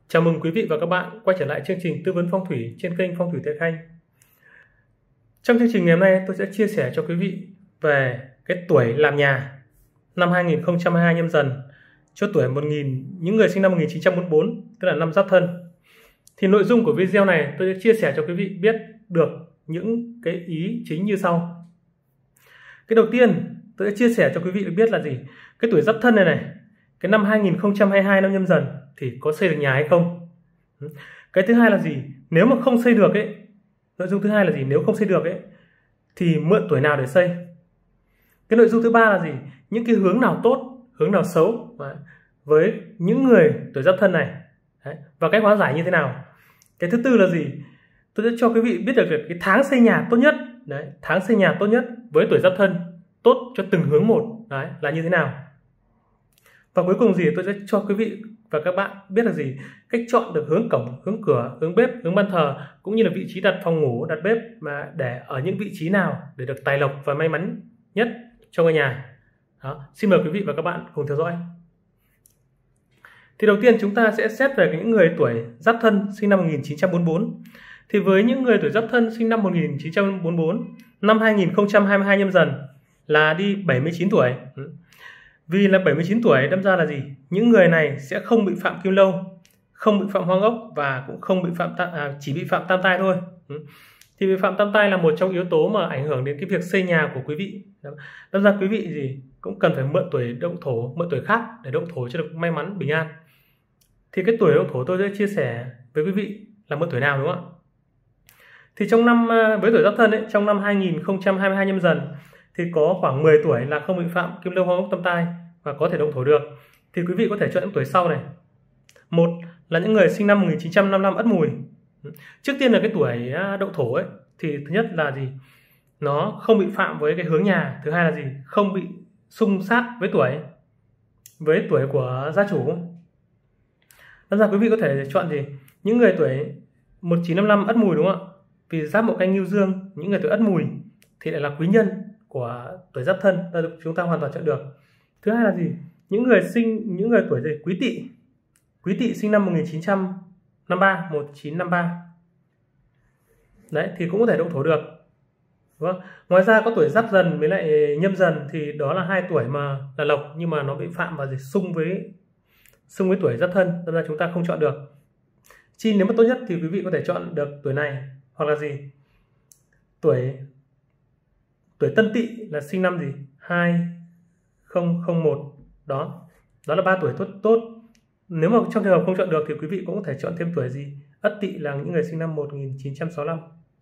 Chào mừng quý vị và các bạn quay trở lại chương trình tư vấn phong thủy trên kênh Phong thủy Tây Khanh. Trong chương trình ngày hôm nay tôi sẽ chia sẻ cho quý vị về cái tuổi làm nhà năm 2022 nhâm dần cho tuổi những người sinh năm 1944, tức là năm Giáp Thân. Thì nội dung của video này tôi sẽ chia sẻ cho quý vị biết được những cái ý chính như sau. Cái đầu tiên tôi sẽ chia sẻ cho quý vị biết là gì? Cái tuổi Giáp Thân này, cái năm 2022 năm nhâm dần thì có xây được nhà hay không? Cái thứ hai là gì? Nếu mà không xây được ấy, nội dung thứ hai là gì? Nếu không xây được ấy thì mượn tuổi nào để xây? Cái nội dung thứ ba là gì? Những cái hướng nào tốt, hướng nào xấu với những người tuổi Giáp Thân này. Đấy. Và cách hóa giải như thế nào? Cái thứ tư là gì? Tôi sẽ cho quý vị biết được cái tháng xây nhà tốt nhất. Đấy, tháng xây nhà tốt nhất với tuổi Giáp Thân tốt cho từng hướng một. Đấy, là như thế nào? Và cuối cùng gì, tôi sẽ cho quý vị và các bạn biết là gì? Cách chọn được hướng cổng, hướng cửa, hướng bếp, hướng ban thờ, cũng như là vị trí đặt phòng ngủ, đặt bếp mà để ở những vị trí nào để được tài lộc và may mắn nhất cho ngôi nhà. Đó. Xin mời quý vị và các bạn cùng theo dõi. Thì đầu tiên chúng ta sẽ xét về những người tuổi Giáp Thân sinh năm 1944. Thì với những người tuổi Giáp Thân sinh năm 1944, năm 2022 nhâm dần là đi 79 tuổi. Vì là 79 tuổi đâm ra là gì? Những người này sẽ không bị phạm kim lâu, không bị phạm hoang ốc và cũng không bị chỉ bị phạm tam tai thôi. Thì bị phạm tam tai là một trong yếu tố mà ảnh hưởng đến cái việc xây nhà của quý vị. Đâm ra quý vị gì cũng cần phải mượn tuổi động thổ, mượn tuổi khác để động thổ cho được may mắn bình an. Thì cái tuổi động thổ tôi sẽ chia sẻ với quý vị là mượn tuổi nào, đúng không ạ? Thì trong năm với tuổi Giáp Thân ấy, trong năm 2022 nhâm dần thì có khoảng 10 tuổi là không bị phạm kim lâu hoang ốc tam tai và có thể động thổ được. Thì quý vị có thể chọn những tuổi sau này. Một là những người sinh năm 1955 Ất Mùi. Trước tiên là cái tuổi động thổ ấy thì thứ nhất là gì? Nó không bị phạm với cái hướng nhà. Thứ hai là gì? Không bị xung sát với tuổi của gia chủ. Nên ra quý vị có thể chọn gì? Những người tuổi 1955 Ất Mùi, đúng không ạ? Vì giáp mậu canh ngưu dương, những người tuổi Ất Mùi thì lại là quý nhân của tuổi Giáp Thân, chúng ta hoàn toàn chọn được. Thứ hai là gì? Những người tuổi gì? Quý Tỵ. Quý Tỵ sinh năm 1953. Đấy thì cũng có thể động thổ được. Đúng không? Ngoài ra có tuổi Giáp Dần với lại Nhâm Dần thì đó là hai tuổi mà là lộc nhưng mà nó bị phạm vào xung với tuổi Giáp Thân, nên là chúng ta không chọn được. Nếu mà tốt nhất thì quý vị có thể chọn được tuổi này, hoặc là gì? Tuổi Tân Tỵ là sinh năm gì? 2001. Đó là 3 tuổi tốt. Nếu mà trong trường hợp không chọn được thì quý vị cũng có thể chọn thêm tuổi gì? Ất Tỵ là những người sinh năm 1965.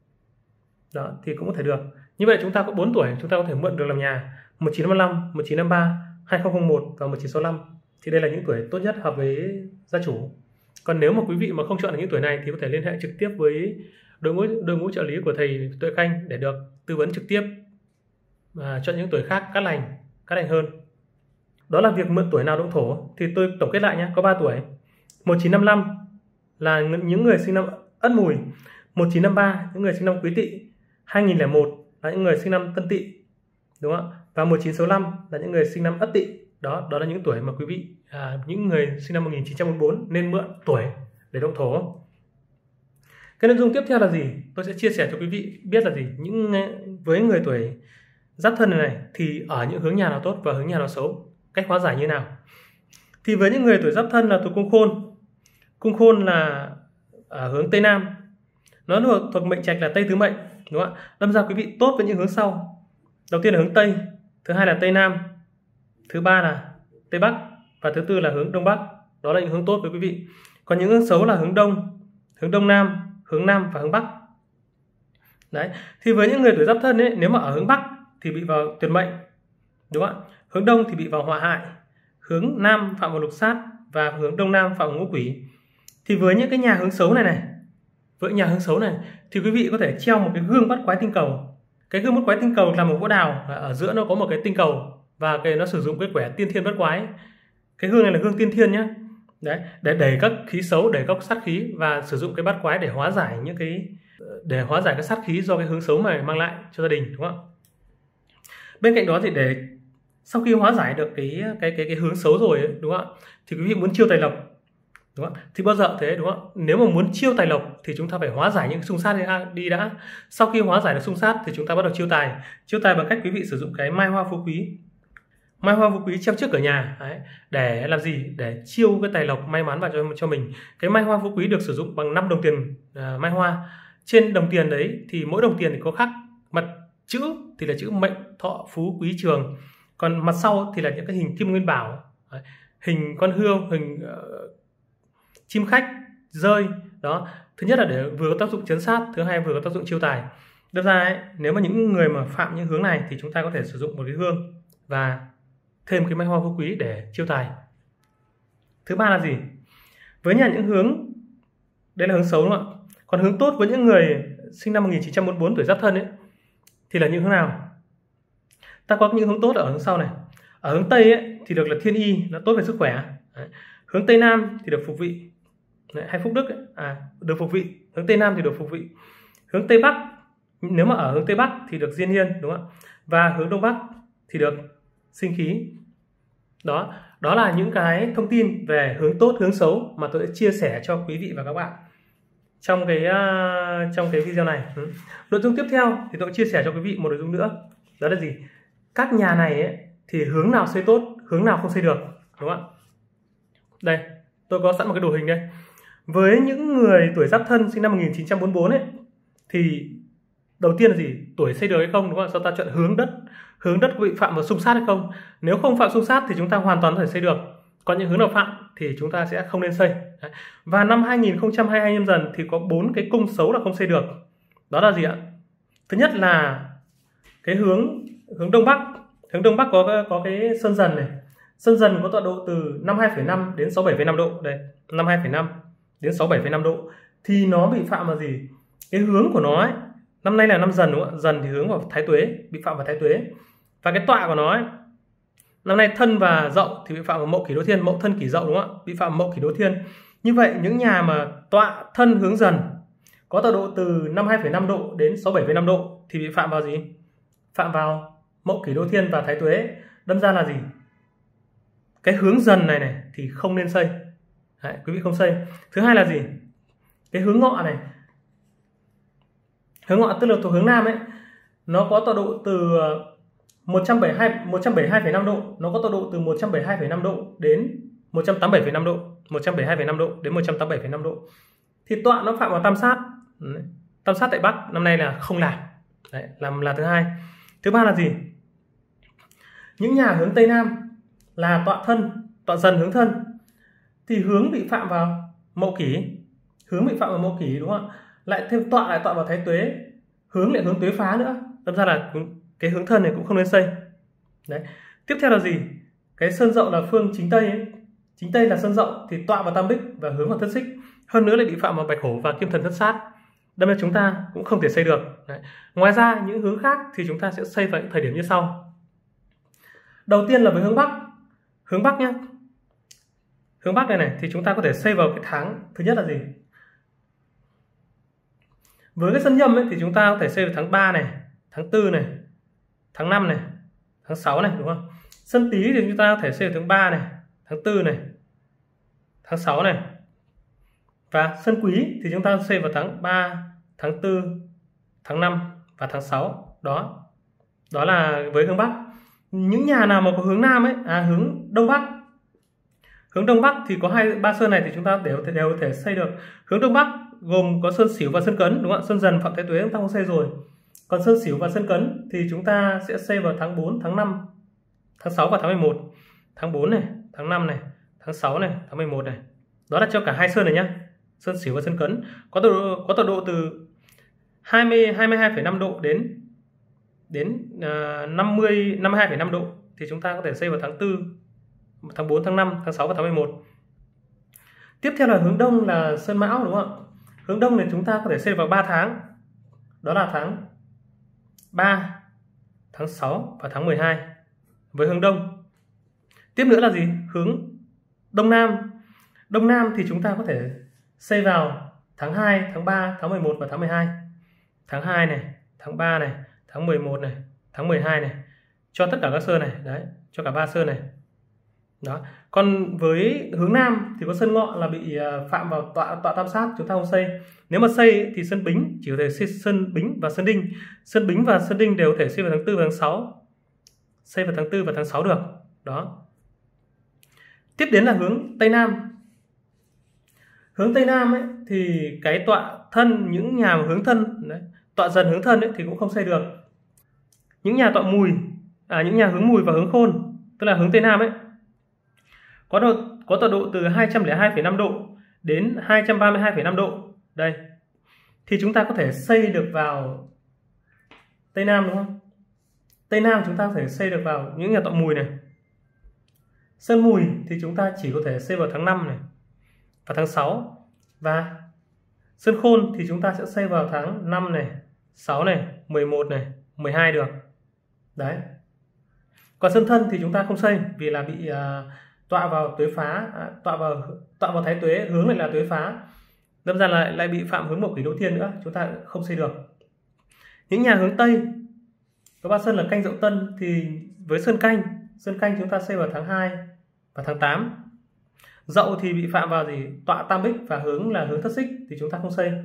Đó thì cũng có thể được. Như vậy chúng ta có 4 tuổi chúng ta có thể mượn được làm nhà: 1955, 1953, 2001 và 1965. Thì đây là những tuổi tốt nhất hợp với gia chủ. Còn nếu mà quý vị mà không chọn được những tuổi này thì có thể liên hệ trực tiếp với đội ngũ trợ lý của thầy Tuệ Khanh để được tư vấn trực tiếp và chọn những tuổi khác cát lành hơn. Đó là việc mượn tuổi nào động thổ. Thì tôi tổng kết lại nhé, có 3 tuổi. 1955 là những người sinh năm Ất Mùi, 1953 những người sinh năm Quý Tỵ, 2001 là những người sinh năm Tân Tỵ, đúng không ạ? Và 1965 là những người sinh năm Ất Tỵ. Đó là những tuổi mà quý vị những người sinh năm 1944 nên mượn tuổi để động thổ. Cái nội dung tiếp theo là gì? Tôi sẽ chia sẻ cho quý vị biết là gì? Với người tuổi Giáp Thân này thì ở những hướng nhà nào tốt và hướng nhà nào xấu, cách hóa giải như nào? Thì với những người tuổi Giáp Thân là thuộc cung khôn là ở hướng Tây Nam, nó thuộc mệnh trạch là Tây tứ mệnh, đúng không ạ? Đâm ra quý vị tốt với những hướng sau. Đầu tiên là hướng Tây, thứ hai là Tây Nam, thứ ba là Tây Bắc và thứ tư là hướng Đông Bắc. Đó là những hướng tốt với quý vị. Còn những hướng xấu là hướng Đông, hướng Đông Nam, hướng Nam và hướng Bắc. Đấy. Thì với những người tuổi Giáp Thân ấy, nếu mà ở hướng Bắc thì bị vào tuyệt mệnh, đúng không ạ? Hướng Đông thì bị vào hỏa hại, hướng Nam phạm vào lục sát và hướng Đông Nam phạm vào ngũ quỷ. Thì với những cái nhà hướng xấu này thì quý vị có thể treo một cái gương bắt quái tinh cầu. Cái gương bắt quái tinh cầu là một gỗ đào, ở giữa nó có một cái tinh cầu và nó sử dụng cái quẻ tiên thiên bắt quái. Cái gương này là gương tiên thiên nhé. Đấy, để đẩy các khí xấu, đẩy các sát khí và sử dụng cái bắt quái để hóa giải cái sát khí do cái hướng xấu mà mang lại cho gia đình, đúng không ạ? Bên cạnh đó thì để sau khi hóa giải được cái hướng xấu rồi ấy, đúng không ạ? Thì quý vị muốn chiêu tài lộc đúng không? Thì bao giờ thế, đúng không? Nếu mà muốn chiêu tài lộc thì chúng ta phải hóa giải những xung sát đi đã. Sau khi hóa giải được xung sát thì chúng ta bắt đầu chiêu tài. Chiêu tài bằng cách quý vị sử dụng cái mai hoa phú quý. Mai hoa phú quý treo trước cửa nhà đấy, để làm gì? Để chiêu cái tài lộc may mắn vào cho mình. Cái mai hoa phú quý được sử dụng bằng 5 đồng tiền mai hoa. Trên đồng tiền đấy thì mỗi đồng tiền thì có khắc mặt chữ thì là chữ mệnh thọ phú quý trường, còn mặt sau thì là những cái hình kim nguyên bảo đấy, hình con hươu, hình chim khách rơi đó. Thứ nhất là để vừa có tác dụng chấn sát, thứ hai vừa có tác dụng chiêu tài. Đơn ra ấy, nếu mà những người mà phạm những hướng này thì chúng ta có thể sử dụng một cái hương và thêm cái mai hoa phú quý để chiêu tài. Thứ ba là gì? Với những hướng, đây là hướng xấu đúng không ạ? Còn hướng tốt với những người sinh năm 1944 tuổi Giáp Thân ấy thì là những hướng nào? Ta có những hướng tốt ở hướng sau này. Ở hướng Tây ấy, thì được là thiên y, nó tốt về sức khỏe. Đấy. Hướng Tây Nam thì được phục vị. Đấy, hay phúc đức ấy, được phục vị. Hướng Tây Nam thì được phục vị. Hướng Tây Bắc, nếu mà ở hướng Tây Bắc thì được diên hiên, đúng không ạ? Và hướng Đông Bắc thì được sinh khí. Đó là những cái thông tin về hướng tốt, hướng xấu mà tôi sẽ chia sẻ cho quý vị và các bạn trong cái video này. Nội dung tiếp theo thì tôi chia sẻ cho quý vị một nội dung nữa. Đó là gì? Các nhà này ấy, thì hướng nào xây tốt, hướng nào không xây được, đúng không ạ? Đây, tôi có sẵn một cái đồ hình đây. Với những người tuổi Giáp Thân sinh năm 1944 ấy thì đầu tiên là gì? Tuổi xây được hay không, đúng không? Sau ta chọn hướng đất. Hướng đất bị phạm vào xung sát hay không? Nếu không phạm xung sát thì chúng ta hoàn toàn có thể xây được. Còn những hướng nào phạm thì chúng ta sẽ không nên xây. Đấy. Và năm 2022 Nhâm Dần thì có 4 cái cung xấu là không xây được. Đó là gì ạ? Thứ nhất là cái hướng Đông Bắc. Hướng Đông Bắc có cái Sơn Dần này. Sơn Dần có tọa độ từ 52,5 đến 67,5 độ. Đây, 52,5 đến 67,5 độ. Thì nó bị phạm vào gì? Cái hướng của nó ấy, năm nay là năm Dần đúng không ạ? Dần thì hướng vào Thái Tuế, bị phạm vào Thái Tuế. Và cái tọa của nó ấy, năm nay Thân và Dậu thì bị phạm vào Mậu Kỷ Đỗ Thiên, Mậu Thân Kỷ Dậu đúng không ạ? Bị phạm vào Mậu Kỷ Đỗ Thiên. Như vậy những nhà mà tọa Thân hướng Dần có tọa độ từ 52,5 độ đến 67,5 độ thì bị phạm vào gì? Phạm vào Mậu Kỷ Đỗ Thiên và Thái Tuế. Đâm ra là gì? Cái hướng Dần này thì không nên xây. Đấy, quý vị không xây. Thứ hai là gì? Cái hướng Ngọ này. Hướng Ngọ tức là thuộc hướng Nam ấy, nó có tọa độ từ 172,5 độ, nó có tọa độ từ 172,5 độ đến 187,5 độ, 172,5 độ đến 187,5 độ. Thì tọa nó phạm vào Tam Sát. Đấy. Tam Sát tại Bắc năm nay là không làm. Đấy, làm là thứ hai. Thứ ba là gì? Những nhà hướng Tây Nam là tọa Thân, tọa Dần hướng Thân thì hướng bị phạm vào Mậu Kỷ, hướng bị phạm vào Mậu Kỷ đúng không ạ? Lại thêm tọa vào Thái Tuế, hướng lại hướng Tuế Phá nữa. Đâm ra là cái hướng Thân này cũng không nên xây. Đấy. Tiếp theo là gì? Cái Sơn Dậu là phương chính Tây ấy. Chính Tây là Sơn Dậu thì tọa vào Tam Bích và hướng vào Thất Xích. Hơn nữa lại bị phạm vào Bạch Hổ và Kim Thần Thất Sát. Đâm ra chúng ta cũng không thể xây được. Đấy. Ngoài ra những hướng khác thì chúng ta sẽ xây vào những thời điểm như sau. Đầu tiên là với hướng Bắc. Hướng Bắc nhé. Hướng Bắc này thì chúng ta có thể xây vào cái tháng. Thứ nhất là gì? Với cái Sơn Nhâm ấy, thì chúng ta có thể xây vào tháng 3 này, tháng 4 này, tháng 5 này, tháng 6 này đúng không? Sơn Tý thì chúng ta có thể xây vào tháng 3 này, tháng 4 này, tháng 6 này. Và Sơn Quý thì chúng ta xây vào tháng 3, tháng 4, tháng 5 và tháng 6. Đó. Đó là với hướng Bắc. Những nhà nào mà có hướng Nam ấy, hướng Đông Bắc. Hướng Đông Bắc thì có 2-3 sơn này thì chúng ta đều có thể xây được. Hướng Đông Bắc gồm có Sơn Sửu và Sơn Cấn đúng không ạ? Sơn Dần, Phạm Thái Tuế chúng ta không xây rồi. Còn Sơn Sửu và Sơn Cấn thì chúng ta sẽ xây vào tháng 4, tháng 5, tháng 6 và tháng 11. Tháng 4 này, tháng 5 này, tháng 6 này, tháng 11 này. Đó là cho cả hai sơn này nhá. Sơn Sửu và Sơn Cấn có tọa độ từ 22,5 độ đến 52,5 độ thì chúng ta có thể xây vào tháng 4, tháng 4, tháng 5, tháng 6 và tháng 11. Tiếp theo là hướng Đông là Sơn Mão đúng không ạ? Hướng Đông thì chúng ta có thể xây vào 3 tháng. Đó là tháng 3, tháng 6 và tháng 12 với hướng Đông. Tiếp nữa là gì? Hướng Đông Nam. Đông Nam thì chúng ta có thể xây vào tháng 2, tháng 3, tháng 11 và tháng 12. Tháng 2 này, tháng 3 này, tháng 11 này, tháng 12 này. Cho tất cả các sơn này. Đấy, cho cả 3 sơn này. Đó. Còn với hướng nam thì có sân ngọ là bị phạm vào tọa tam sát, chúng ta không xây. Nếu mà xây thì sân bính chỉ có thể xây sân bính và sân đinh. Sân bính và sân đinh đều có thể xây vào tháng 4 và tháng 6. Xây vào tháng 4 và tháng 6 được. Đó. Tiếp đến là hướng tây nam. Hướng tây nam ấy thì cái tọa thân, những nhà mà hướng thân đấy, tọa dần hướng thân ấy, thì cũng không xây được. Những nhà tọa mùi, những nhà hướng mùi và hướng khôn, tức là hướng tây nam ấy, có tọa độ từ 202,5 độ đến 232,5 độ. Đây. Thì chúng ta có thể xây được vào tây nam, đúng không? Tây nam chúng ta có thể xây được vào những nhà tọa mùi này. Sơn mùi thì chúng ta chỉ có thể xây vào tháng 5 này và tháng 6. Và sơn khôn thì chúng ta sẽ xây vào tháng 5 này, 6 này, 11 này, 12 được. Đấy. Còn sơn thân thì chúng ta không xây vì là bị tọa vào tuế phá, tọa vào thái tuế, hướng lại là tuế phá. Đâm ra lại bị phạm hướng mộc kỷ đỗ thiên nữa, chúng ta không xây được. Những nhà hướng tây có ba sơn là canh dậu tân thì với sơn canh chúng ta xây vào tháng 2 và tháng 8. Dậu thì bị phạm vào gì? Tọa tam bích và hướng là hướng thất xích thì chúng ta không xây.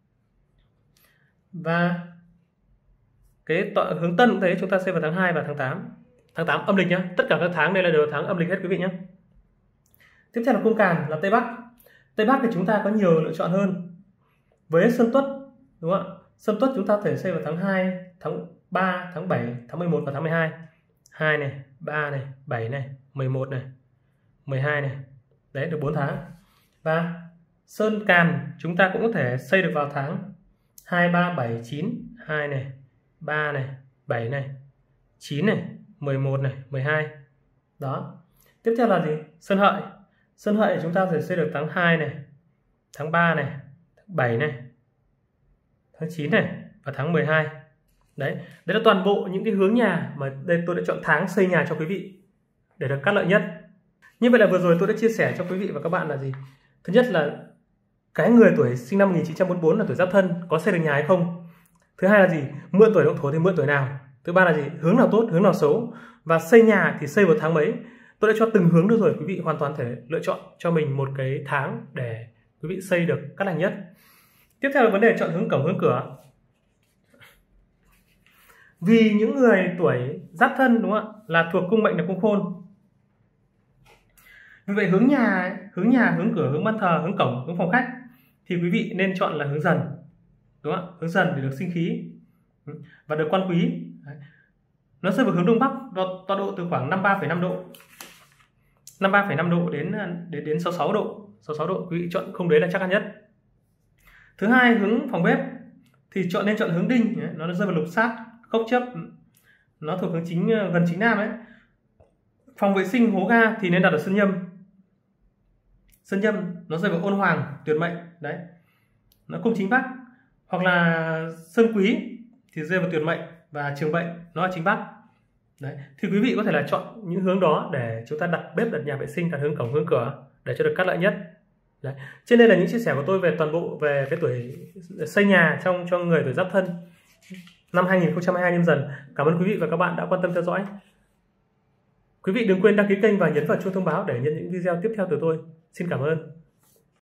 Và cái tọa hướng tân cũng thế, chúng ta xây vào tháng 2 và tháng 8. Tháng 8 âm lịch nhá, tất cả các tháng đây là đều tháng âm lịch hết quý vị nhé. Tiếp theo là cung càn là tây bắc. Tây bắc thì chúng ta có nhiều lựa chọn hơn. Với sơn tuất, đúng không ạ? Sơn tuất chúng ta có thể xây vào tháng 2, tháng 3, tháng 7, tháng 11 và tháng 12. 2 này, 3 này, 7 này, 11 này, 12 này. Đấy, được 4 tháng. Và sơn càn chúng ta cũng có thể xây được vào tháng 2, 3, 7, 9. 2 này, 3 này, 7 này, 9 này, 11 này, 12. Đó. Tiếp theo là gì? Sơn hợi. Sơn hợi chúng ta có thể xây được tháng 2 này, tháng 3 này, tháng 7 này, tháng 9 này và tháng 12. Đấy là toàn bộ những cái hướng nhà mà đây tôi đã chọn tháng xây nhà cho quý vị để được cắt lợi nhất. Như vậy là vừa rồi tôi đã chia sẻ cho quý vị và các bạn là gì? Thứ nhất là cái người tuổi sinh năm 1944 là tuổi Giáp Thân có xây được nhà hay không? Thứ hai là gì? Mượn tuổi động thổ thì mượn tuổi nào? Thứ ba là gì? Hướng nào tốt, hướng nào xấu? Và xây nhà thì xây vào tháng mấy? Tôi đã cho từng hướng được rồi, quý vị hoàn toàn thể lựa chọn cho mình một cái tháng để quý vị xây được cắt lành nhất. Tiếp theo là vấn đề chọn hướng cổng, hướng cửa. Vì những người tuổi Giáp Thân, đúng không ạ, là thuộc cung mệnh là cung khôn. Vì vậy hướng nhà, hướng cửa, hướng ban thờ, hướng cổng, hướng phòng khách thì quý vị nên chọn là hướng dần, đúng không ạ? Hướng dần để được sinh khí và được quan quý. Đấy. Nó rơi vào hướng đông bắc, tọa độ từ khoảng 53,5 độ, 53,5 độ đến 66 độ, 66 độ. Quý vị chọn không đấy là chắc ăn nhất. Thứ hai, hướng phòng bếp thì nên chọn hướng đinh, nó rơi vào lục sát, khốc chấp, nó thuộc hướng chính, gần chính nam ấy. Phòng vệ sinh hố ga thì nên đặt ở sân nhâm. Sân nhâm nó rơi vào ôn hoàng, tuyệt mệnh, đấy, nó cung chính bắc. Hoặc là sơn quý thì rơi vào tuyệt mệnh và trường bệnh, nó là chính bắc. Đấy, thì quý vị có thể là chọn những hướng đó để chúng ta đặt bếp, đặt nhà vệ sinh, đặt hướng cổng, hướng cửa để cho được cắt lợi nhất. Đấy. Trên đây là những chia sẻ của tôi về toàn bộ về cái tuổi xây nhà cho người tuổi Giáp Thân năm 2022 nhâm dần. Cảm ơn quý vị và các bạn đã quan tâm theo dõi. Quý vị đừng quên đăng ký kênh và nhấn vào chuông thông báo để nhận những video tiếp theo từ tôi. Xin cảm ơn.